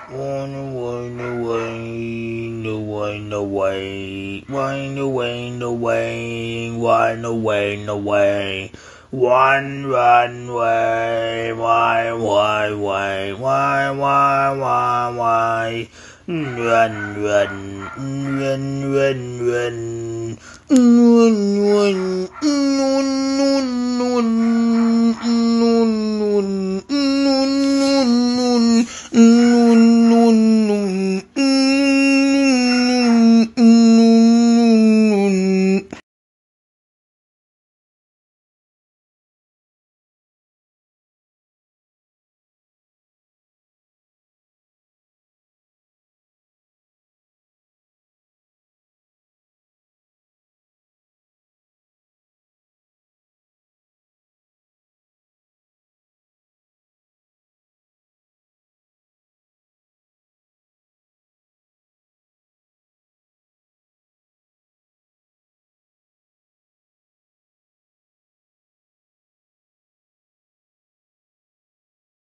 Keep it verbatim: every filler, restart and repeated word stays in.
Run away, away, away, away, run away, away, run away, away. One run away, why, why, why, why, why, why, why? Run, run, run, run, run, run, run, run, run, run, run, run, run, run, run.